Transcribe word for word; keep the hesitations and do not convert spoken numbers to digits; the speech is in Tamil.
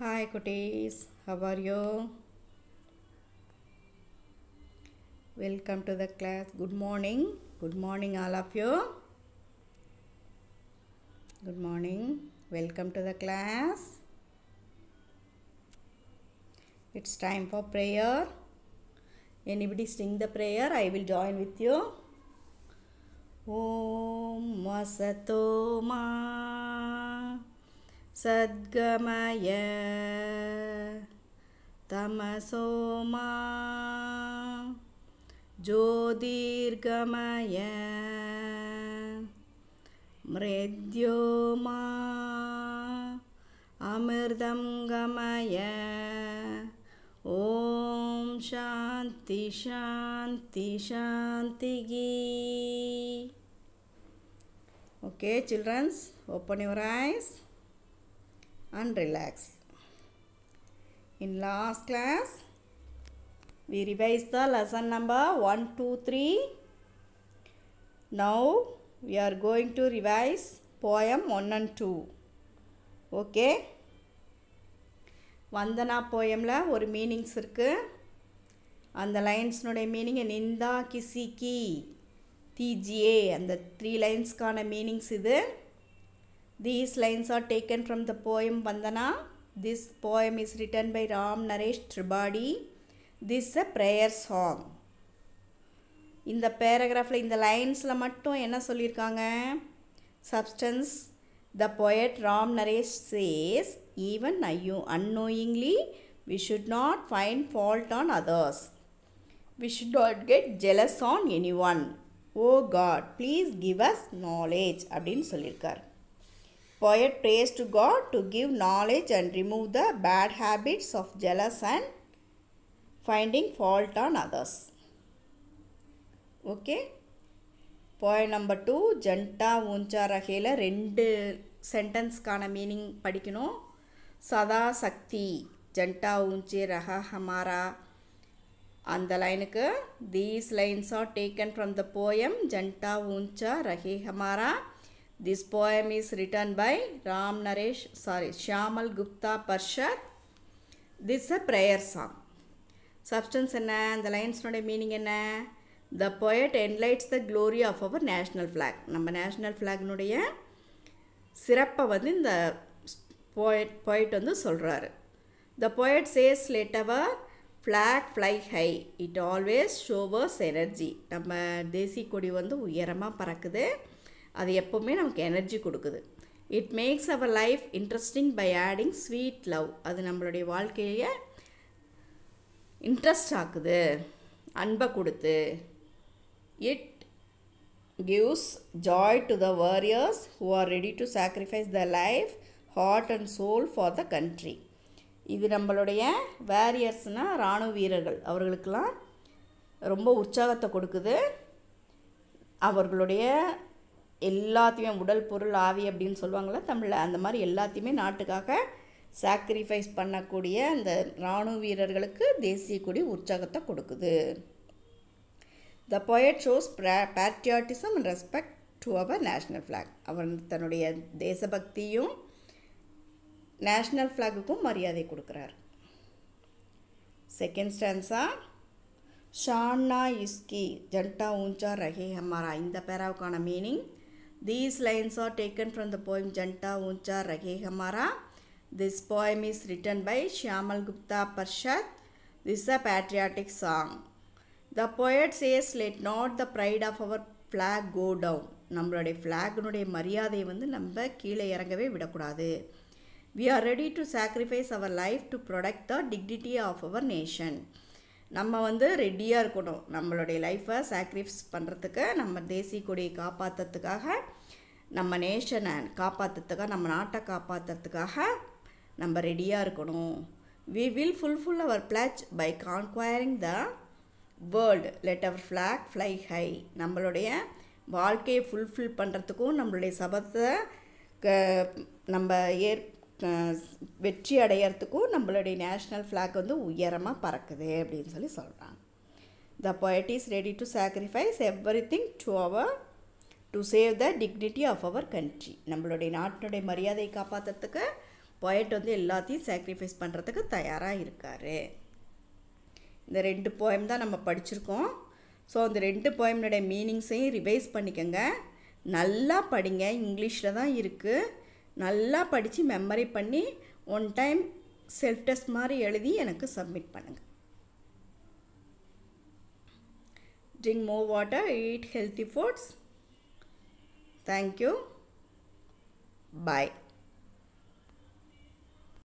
Hi cuties, how are you? Welcome to the class. Good morning. Good morning all of you. Good morning. Welcome to the class. It's time for prayer. Anybody sing the prayer? I will join with you. Om Vasato Ma Sadgamaya Tamaso Ma Jyotirgamaya Mrityoma Amritam Gamaya Om Shanti Shanti Shanti Gi. Okay, children, open your eyes and relax. In last class, we revised the lesson number one, two, three. Now, we are going to revise poem one and two. Okay? Vandana poem la ஒரு மீனிங்ஸ் இருக்கு. அந்த லைன்ஸ்னுடைய மீனிங் நிந்தா கிசி கி தீஜியே அந்த த்ரீ லைன்ஸ்க்கான மீனிங்ஸ் இது. These lines are taken from the poem Vandana. This poem is written by Ram Naresh Tribadi. This is a prayer song. இந்த பேராகிராஃபில் இந்த லைன்ஸில் மட்டும் என்ன சொல்லியிருக்காங்க? Substance. The poet Ram Naresh says, even unknowingly, we should not find fault on others. We should not get jealous on anyone. Oh God, please give us knowledge. அப்படின்னு சொல்லியிருக்கார். Poet prays to God to give knowledge and remove the bad habits of jealous and finding fault on others. Okay? Poem number two, Janta Uncha Rahela, ரெண்டு சென்டென்ஸ்க்கான மீனிங் படிக்கணும். சதா சக்தி ஜண்டா ஊஞ்சி ரஹா ஹமாரா அந்த லைனுக்கு these lines are taken from the poem ஜண்டா ஊஞ்சா ரஹே ஹமாரா. This poem is written by Ram Naresh sorry Shyamal Gupta Parshad. This a prayer song. Substance என்ன? அந்த லைன்ஸ்னுடைய மீனிங் என்ன? The poet enlights the glory of our national flag. நம்ம நேஷ்னல் ஃப்ளாக்னுடைய சிறப்பை வந்து இந்த போயட் போயிட் வந்து சொல்கிறாரு. The poet says let our flag fly high it always showers energy. நம்ம தேசிய கொடி வந்து உயரமாக பறக்குது, அது எப்போவுமே நமக்கு எனர்ஜி கொடுக்குது. It makes our life interesting by adding sweet love. அது நம்மளுடைய வாழ்க்கையை இன்ட்ரெஸ்ட் ஆக்குது, அன்பை கொடுத்து. It gives joy to the warriors who are ready to sacrifice their life, heart and soul for the country. இது நம்மளுடைய வாரியர்ஸ்னால் இராணுவ வீரர்கள், அவர்களுக்கெல்லாம் ரொம்ப உற்சாகத்தை கொடுக்குது. அவர்களுடைய எல்லாத்தையுமே உடல் பொருள் ஆவி அப்படின்னு சொல்லுவாங்களே தமிழில், அந்த மாதிரி எல்லாத்தையுமே நாட்டுக்காக சாக்ரிஃபைஸ் பண்ணக்கூடிய அந்த இராணுவ வீரர்களுக்கு தேசிய கொடி உற்சாகத்தை கொடுக்குது. The poet shows patriotism and respect to our national flag. அவர் தன்னுடைய தேசபக்தியும் நேஷ்னல் ஃப்ளாகுக்கும் மரியாதை கொடுக்குறார். செகண்ட் ஸ்டான்ஸா ஷான்னா இஸ்கி ஜண்டா ஊஞ்சா ரஹே ஹமாரா. இந்த பேராவுக்கான meaning these lines are taken from the poem ஜண்டா ஊஞ்சா ரஹே ஹமாரா. This poem is written by Shyamal Gupta Parshad. This a patriotic song. The poet says, let not the pride of our flag go down. நம்மளுடைய ஃப்ளாக்னுடைய மரியாதையை வந்து நம்ம கீழே இறங்கவே விடக்கூடாது. We are ready to sacrifice our life to protect the dignity of our nation. நம்ம வந்து ரெடியாக இருக்கணும், நம்மளுடைய லைஃப்பை சாக்ரிஃபைஸ் பண்ணுறதுக்கு, நம்ம தேசிய கொடியை காப்பாற்றுறதுக்காக, நம்ம நேஷனை காப்பாற்றுறதுக்காக, நம்ம நாட்டை காப்பாற்றுறதுக்காக நம்ம ரெடியாக இருக்கணும். We will fulfill our pledge by conquering the world. Let our flag fly high. நம்மளுடைய வாழ்க்கையை ஃபுல்ஃபில் பண்ணுறதுக்கும் நம்மளுடைய சபத்தை க நம்ம ஏற் வெற்றி அடையிறதுக்கும் நம்மளுடைய நேஷ்னல் ஃப்ளாக் வந்து உயரமாக பறக்குது அப்படின்னு சொல்லி சொல்கிறாங்க. த poet is ready to sacrifice everything to our to save the dignity of our country. நம்மளுடைய நாட்டினுடைய மரியாதையை காப்பாற்றுறதுக்கு போயட் வந்து எல்லாத்தையும் சாக்ரிஃபைஸ் பண்ணுறதுக்கு தயாராக இருக்கார். இந்த ரெண்டு போயம் தான் நம்ம படிச்சிருக்கோம். ஸோ அந்த ரெண்டு போயம்னுடைய மீனிங்ஸையும் ரிவைஸ் பண்ணிக்கோங்க. நல்லா படிங்க, இங்கிலீஷில் தான் இருக்குது. நல்லா படித்து மெமரி பண்ணி ஒன் டைம் செல்ஃப் டெஸ்ட் மாதிரி எழுதி எனக்கு சப்மிட் பண்ணுங்கள். Drink more water, eat healthy foods. Thank you. Bye.